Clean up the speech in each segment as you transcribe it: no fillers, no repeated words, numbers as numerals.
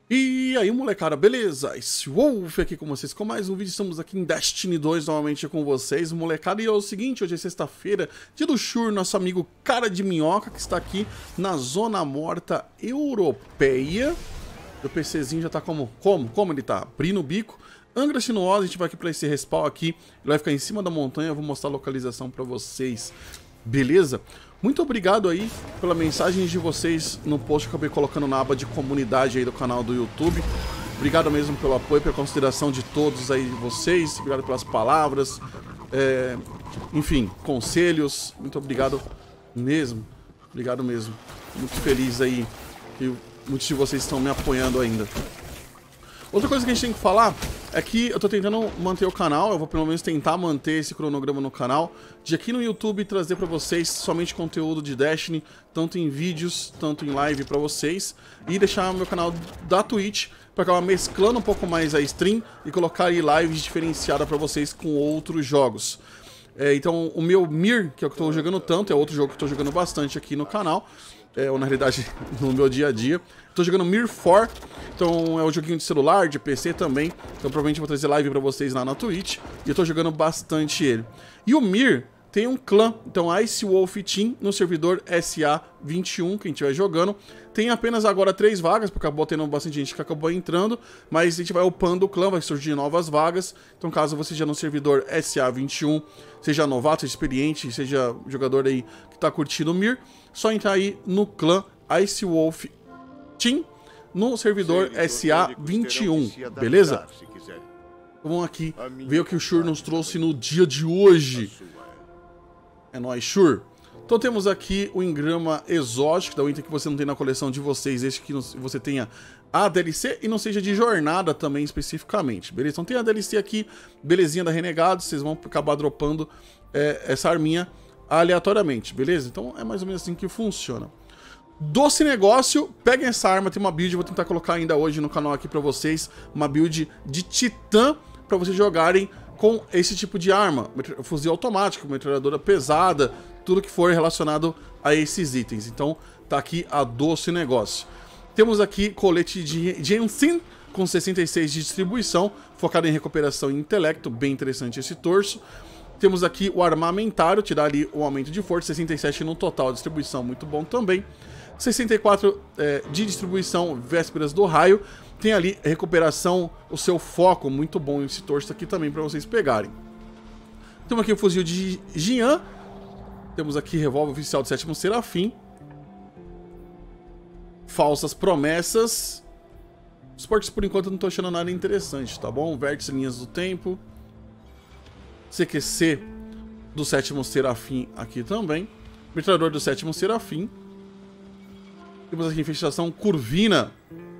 E aí, molecada, beleza? Esse Wolf aqui com vocês com mais um vídeo. Estamos aqui em Destiny 2 novamente com vocês, molecada. E é o seguinte, hoje é sexta-feira, dia do Shur, nosso amigo Cara de Minhoca, que está aqui na Zona Morta Europeia. O PCzinho já tá como ele tá? Abrindo o bico. Angra Sinuosa, a gente vai aqui pra esse respawn aqui. Ele vai ficar em cima da montanha, eu vou mostrar a localização pra vocês. Beleza? Muito obrigado aí pela mensagem de vocês no post que eu acabei colocando na aba de comunidade aí do canal do YouTube. Obrigado mesmo pelo apoio, pela consideração de todos aí de vocês. Obrigado pelas palavras, enfim, conselhos. Muito obrigado mesmo. Obrigado mesmo. Muito feliz aí que muitos de vocês estão me apoiando ainda. Outra coisa que a gente tem que falar é que eu tô tentando manter o canal, eu vou pelo menos tentar manter esse cronograma no canal, de aqui no YouTube trazer pra vocês somente conteúdo de Destiny, tanto em vídeos, tanto em live pra vocês, e deixar meu canal da Twitch pra acabar mesclando um pouco mais a stream e colocar aí lives diferenciadas pra vocês com outros jogos. Então o meu Mir, que é o que eu tô jogando tanto, é outro jogo que eu tô jogando bastante aqui no canal, ou na realidade no meu dia a dia. Tô jogando Mir 4, então é um joguinho de celular, de PC também, então provavelmente eu vou trazer live pra vocês lá na Twitch, e eu tô jogando bastante ele. E o Mir tem um clã, então Ice Wolf Team no servidor SA21, quem estiver jogando. Tem apenas agora 3 vagas, porque acabou tendo bastante gente que acabou entrando, mas a gente vai upando o clã, vai surgir novas vagas. Então caso você seja no servidor SA21, seja novato, seja experiente, seja jogador aí que tá curtindo o Mir, só entrar aí no clã Ice Wolf Team no servidor SA21, beleza? Vamos aqui ver o que o Shur nos trouxe no dia de hoje. É nóis, Shur. Então temos aqui o engrama exótico, da item que você não tem na coleção de vocês, este que você tenha a DLC e não seja de jornada também especificamente, beleza? Então tem a DLC aqui, belezinha da Renegado, vocês vão acabar dropando essa arminha aleatoriamente, beleza? Então é mais ou menos assim que funciona. Doce negócio, peguem essa arma, tem uma build, vou tentar colocar ainda hoje no canal aqui pra vocês, uma build de Titã pra vocês jogarem com esse tipo de arma, fuzil automático, metralhadora pesada, tudo que for relacionado a esses itens. Então tá aqui a doce negócio. Temos aqui colete de Jensen com 66 de distribuição, focado em recuperação e intelecto, bem interessante esse torso. Temos aqui o armamentário, tirar ali o aumento de força, 67 no total, distribuição muito bom também. 64 de distribuição, vésperas do raio. Tem ali recuperação, o seu foco, muito bom esse torso aqui também para vocês pegarem. Temos aqui o fuzil de Jian. Temos aqui revólver oficial do 7º Serafim. Falsas promessas. Os portes por enquanto eu não tô achando nada interessante, tá bom? Vértice linhas do tempo. CQC do 7º Serafim aqui também. Metralhador do 7º Serafim. Temos aqui infestação Curvina.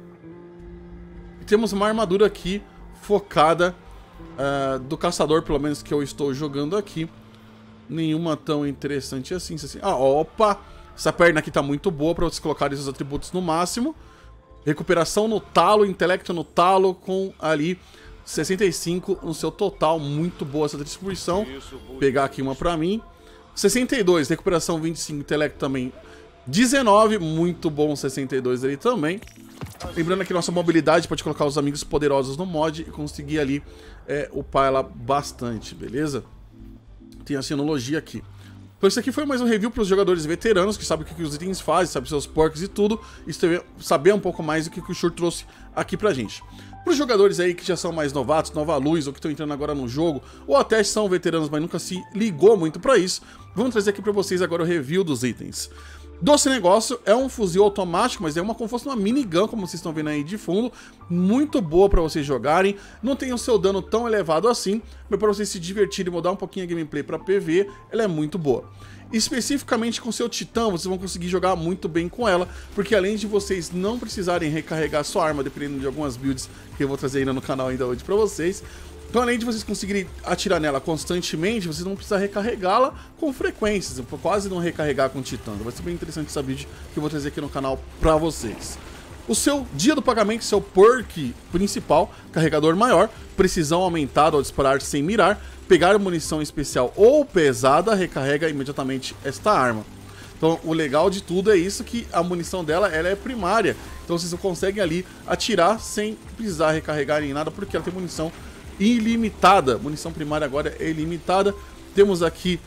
E temos uma armadura aqui focada do caçador, pelo menos que eu estou jogando aqui. Nenhuma tão interessante assim. Opa! Essa perna aqui tá muito boa para vocês colocarem esses atributos no máximo. Recuperação no talo, intelecto no talo, com ali 65 no seu total. Muito boa essa distribuição. Vou pegar aqui uma pra mim. 62, recuperação 25, intelecto também 19, muito bom 62 ali também. Lembrando que nossa mobilidade pode colocar os amigos poderosos no mod e conseguir ali upar ela bastante, beleza? Tem a sinologia aqui. Então isso aqui foi mais um review para os jogadores veteranos, que sabem o que os itens fazem, sabem seus perks e tudo, e saber um pouco mais do que o Shur trouxe aqui pra gente. Para os jogadores aí que já são mais novatos, nova luz, ou que estão entrando agora no jogo, ou até são veteranos, mas nunca se ligou muito para isso, vamos trazer aqui para vocês agora o review dos itens. Doce negócio é um fuzil automático, mas é como se fosse uma minigun, como vocês estão vendo aí de fundo. Muito boa para vocês jogarem. Não tem o seu dano tão elevado assim, mas para vocês se divertirem e mudar um pouquinho a gameplay para PV, ela é muito boa. Especificamente com seu Titã, vocês vão conseguir jogar muito bem com ela, porque além de vocês não precisarem recarregar sua arma, dependendo de algumas builds que eu vou trazer ainda no canal ainda hoje para vocês, então além de vocês conseguirem atirar nela constantemente, vocês vão precisar recarregá-la com frequências, quase não recarregar com o Titã. Vai ser bem interessante essa vídeo que eu vou trazer aqui no canal pra vocês. O seu dia do pagamento, seu perk principal, carregador maior, precisão aumentada ao disparar sem mirar, pegar munição especial ou pesada, recarrega imediatamente esta arma. Então o legal de tudo é isso, que a munição dela ela é primária. Então vocês conseguem ali atirar sem precisar recarregar em nada, porque ela tem munição ilimitada. Munição primária agora é ilimitada. Temos aqui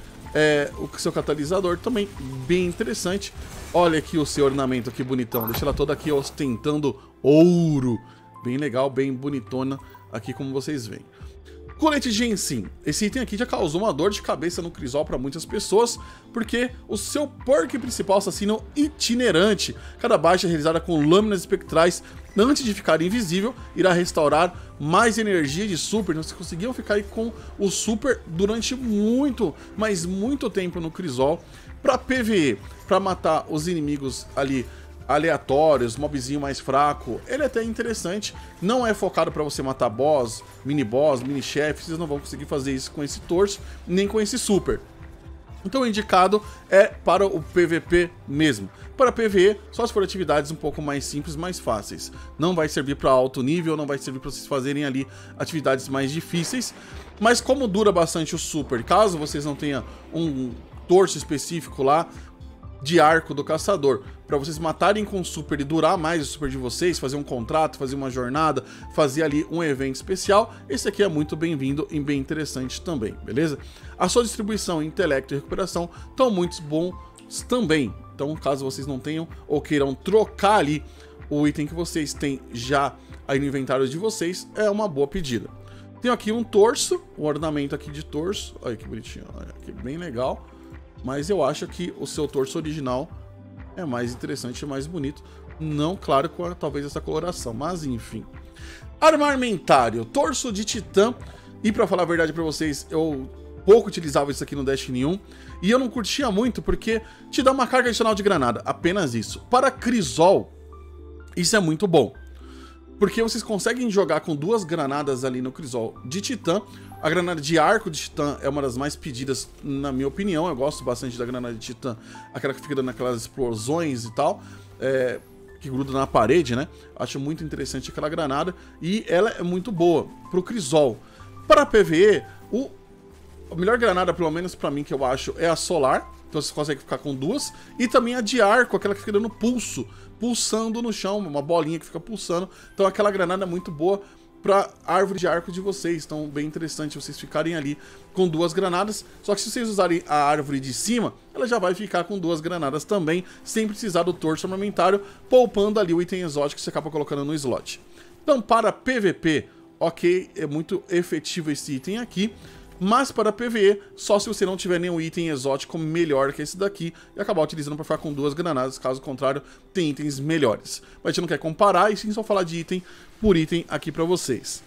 o seu catalisador também, bem interessante. Olha aqui o seu ornamento, que bonitão. Deixa ela toda aqui ostentando ouro. Bem legal, bem bonitona aqui, como vocês veem. Colete de Gensim. Esse item aqui já causou uma dor de cabeça no Crisol para muitas pessoas, porque o seu perk principal, assassino itinerante, cada baixa realizada com lâminas espectrais antes de ficar invisível, irá restaurar mais energia de super. Então vocês conseguiam ficar aí com o super durante muito, mas muito tempo no Crisol. Para PvE, para matar os inimigos ali aleatórios, mobzinho mais fraco, ele é até interessante. Não é focado para você matar boss, mini chefe, vocês não vão conseguir fazer isso com esse torso, nem com esse super. Então o indicado é para o PVP mesmo. Para PvE, só se for atividades um pouco mais simples, mais fáceis. Não vai servir para alto nível, não vai servir para vocês fazerem ali atividades mais difíceis. Mas como dura bastante o super, caso vocês não tenham um torso específico lá de arco do caçador, para vocês matarem com o super e durar mais o super de vocês, fazer um contrato, fazer uma jornada, fazer ali um evento especial, esse aqui é muito bem-vindo e bem interessante também, beleza? A sua distribuição, intelecto e recuperação estão muito bons também, então caso vocês não tenham ou queiram trocar ali o item que vocês têm já aí no inventário de vocês, é uma boa pedida. Tenho aqui um torso, um ornamento aqui de torso, olha que bonitinho, olha que bem legal. Mas eu acho que o seu torso original é mais interessante e mais bonito. Não, claro, com talvez essa coloração, mas enfim. Armamentário, torso de titã. E pra falar a verdade pra vocês, eu pouco utilizava isso aqui no Destiny 1. E eu não curtia muito porque te dá uma carga adicional de granada, apenas isso. Para Crisol, isso é muito bom. Porque vocês conseguem jogar com 2 granadas ali no Crisol de titã. A granada de arco de titã é uma das mais pedidas, na minha opinião. Eu gosto bastante da granada de titã, aquela que fica dando aquelas explosões e tal, que gruda na parede, né? Acho muito interessante aquela granada e ela é muito boa pro Crisol. Para PvE, a melhor granada, pelo menos pra mim, que eu acho, é a solar. Então você consegue ficar com 2. E também a de arco, aquela que fica dando pulso, pulsando no chão, uma bolinha que fica pulsando. Então aquela granada é muito boa para árvore de arco de vocês, então bem interessante vocês ficarem ali com 2 granadas, só que se vocês usarem a árvore de cima, ela já vai ficar com 2 granadas também, sem precisar do torso armamentário, poupando ali o item exótico que você acaba colocando no slot. Então para PVP, ok, é muito efetivo esse item aqui, mas para PvE, só se você não tiver nenhum item exótico melhor que esse daqui e acabar utilizando para ficar com 2 granadas, caso contrário, tem itens melhores. Mas a gente não quer comparar e sim só falar de item por item aqui para vocês.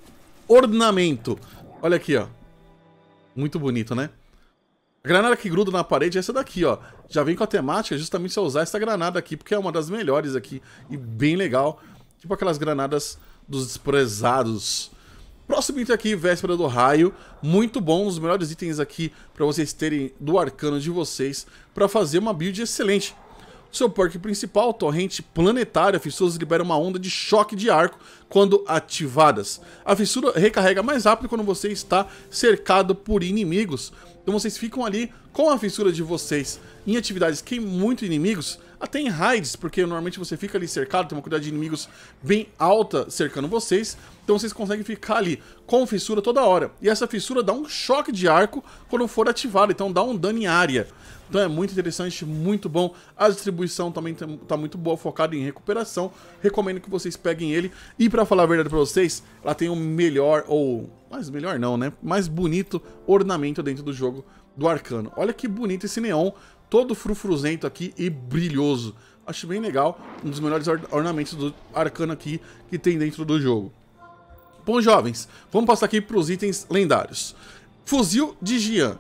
Ornamento. Olha aqui, ó. Muito bonito, né? A granada que gruda na parede é essa daqui, ó. Já vem com a temática justamente se eu usar essa granada aqui, porque é uma das melhores aqui e bem legal. Tipo aquelas granadas dos desprezados. Próximo item aqui, Véspera do Raio, muito bom, um dos melhores itens aqui para vocês terem do arcano de vocês para fazer uma build excelente. Seu perk principal, Torrente Planetária, fissuras liberam uma onda de choque de arco quando ativadas. A fissura recarrega mais rápido quando você está cercado por inimigos. Então vocês ficam ali com a fissura de vocês em atividades que tem muito inimigos, até em raids, porque normalmente você fica ali cercado, tem uma quantidade de inimigos bem alta cercando vocês, então vocês conseguem ficar ali com fissura toda hora. E essa fissura dá um choque de arco quando for ativada, então dá um dano em área. Então é muito interessante, muito bom. A distribuição também tá muito boa, focada em recuperação. Recomendo que vocês peguem ele. E pra falar a verdade pra vocês, ela tem o melhor, ou mais melhor não, né? Mais bonito ornamento dentro do jogo do arcano. Olha que bonito esse neon, todo frufruzento aqui e brilhoso. Acho bem legal, um dos melhores ornamentos do arcano aqui que tem dentro do jogo. Bom, jovens, vamos passar aqui para os itens lendários. Fuzil de Gian.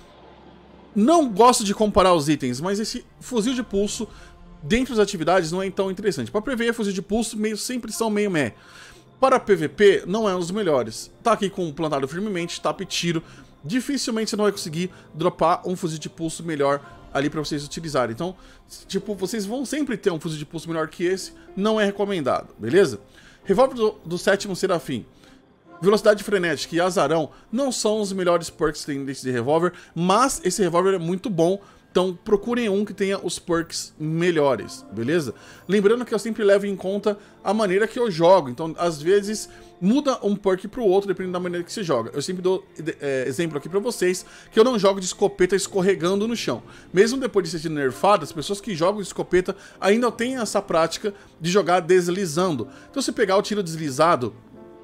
Não gosto de comparar os itens, mas esse fuzil de pulso dentro das atividades não é tão interessante. Para PvE, fuzil de pulso sempre são meio meh. Para PvP, não é um dos melhores. Tá aqui com plantado firmemente, tapa e tiro. Dificilmente você não vai conseguir dropar um fuzil de pulso melhor ali para vocês utilizarem. Então, tipo, vocês vão sempre ter um fuzil de pulso melhor que esse, não é recomendado, beleza? Revólver do 7º Serafim. Velocidade frenética e azarão não são os melhores perks que tem desse revólver, mas esse revólver é muito bom Então procurem um que tenha os perks melhores, beleza? Lembrando que eu sempre levo em conta a maneira que eu jogo, então às vezes muda um perk pro outro dependendo da maneira que você joga. Eu sempre dou exemplo aqui pra vocês que eu não jogo de escopeta escorregando no chão. Mesmo depois de ser nerfado, as pessoas que jogam de escopeta ainda têm essa prática de jogar deslizando. Então se pegar o tiro deslizado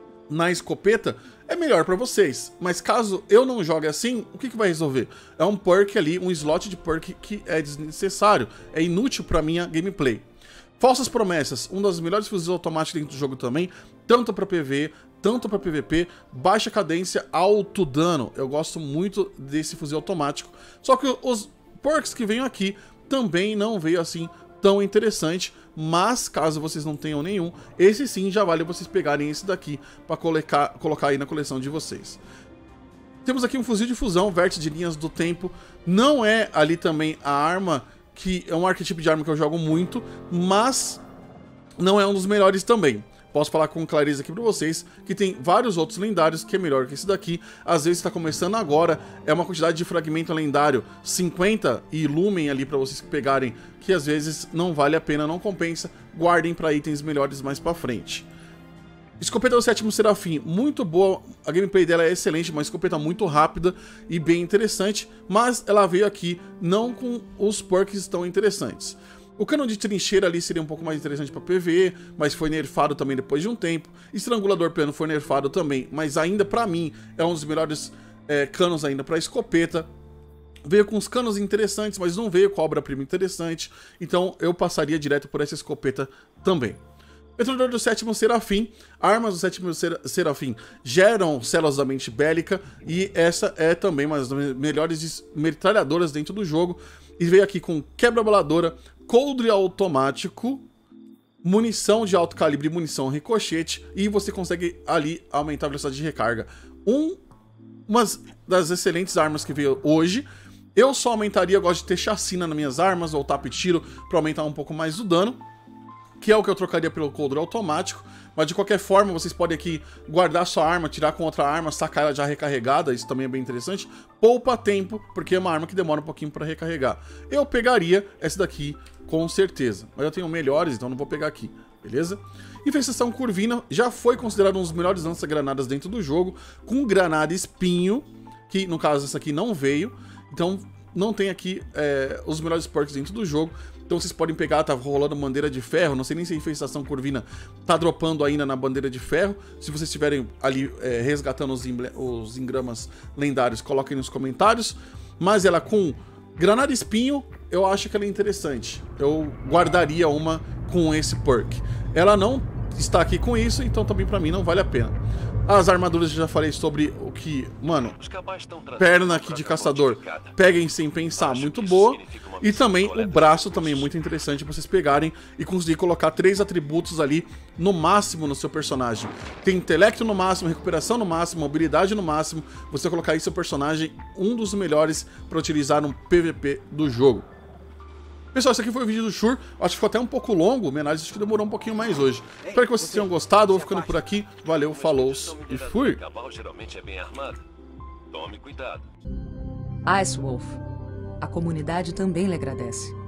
na escopeta, é melhor pra vocês. Mas caso eu não jogue assim, o que vai resolver? É um perk ali, um slot de perk que é desnecessário, é inútil pra minha gameplay. Falsas promessas, um dos melhores fuzis automáticos dentro do jogo também, tanto pra PvE, tanto pra PvP, baixa cadência, alto dano. Eu gosto muito desse fuzil automático, só que os perks que vêm aqui também não veio assim tão interessante, mas caso vocês não tenham nenhum, esse sim já vale vocês pegarem esse daqui para colocar aí na coleção de vocês. Temos aqui um fuzil de fusão, vértice de linhas do tempo, não é ali também a arma que é um arquétipo de arma que eu jogo muito, mas não é um dos melhores também. Posso falar com clareza aqui pra vocês que tem vários outros lendários que é melhor que esse daqui. Às vezes está começando agora, é uma quantidade de fragmento lendário 50 e lumen ali pra vocês pegarem, que às vezes não vale a pena, não compensa. Guardem pra itens melhores mais pra frente. Escopeta do Sétimo Serafim, muito boa, a gameplay dela é excelente, uma escopeta muito rápida e bem interessante, mas ela veio aqui não com os perks tão interessantes. O cano de trincheira ali seria um pouco mais interessante para PvE, mas foi nerfado também depois de um tempo. Estrangulador plano foi nerfado também, mas ainda para mim é um dos melhores canos ainda para escopeta. Veio com os canos interessantes, mas não veio com a obra-prima interessante, então eu passaria direto por essa escopeta também. Metralhador do Sétimo Serafim, armas do Sétimo Serafim geram células da mente bélica e essa é também uma das melhores metralhadoras dentro do jogo. E veio aqui com quebra-baladora, coldre automático, munição de alto calibre e munição ricochete, e você consegue ali aumentar a velocidade de recarga. Uma das excelentes armas que veio hoje. Eu só aumentaria, eu gosto de ter chacina nas minhas armas, ou tap e tiro, para aumentar um pouco mais o dano, que é o que eu trocaria pelo coldre automático. Mas de qualquer forma, vocês podem aqui guardar sua arma, tirar com outra arma, sacar ela já recarregada, isso também é bem interessante. Poupa tempo, porque é uma arma que demora um pouquinho para recarregar. Eu pegaria essa daqui com certeza, mas eu tenho melhores, então não vou pegar aqui, beleza? Infestação Curvina já foi considerado um dos melhores lança-granadas dentro do jogo, com granada espinho, que no caso essa aqui não veio, então não tem aqui os melhores perks dentro do jogo. Então vocês podem pegar, tá rolando bandeira de ferro, não sei nem se a infestação curvina tá dropando ainda na bandeira de ferro. Se vocês estiverem ali resgatando os engramas lendários, coloquem nos comentários. Mas ela com granada espinho, eu acho que ela é interessante. Eu guardaria uma com esse perk. Ela não está aqui com isso, então também pra mim não vale a pena. As armaduras eu já falei sobre o que, mano, perna aqui de caçador, peguem sem pensar, muito boa. E também o braço também é muito interessante pra vocês pegarem e conseguir colocar 3 atributos ali no máximo no seu personagem. Tem intelecto no máximo, recuperação no máximo, mobilidade no máximo. Você colocar aí seu personagem um dos melhores pra utilizar no PVP do jogo. Pessoal, esse aqui foi o vídeo do Shur, acho que ficou até um pouco longo, minha análise acho que demorou um pouquinho mais hoje. Espero que vocês tenham gostado, vou ficando por aqui, valeu, falou e fui! Ice Wolf, a comunidade também lhe agradece.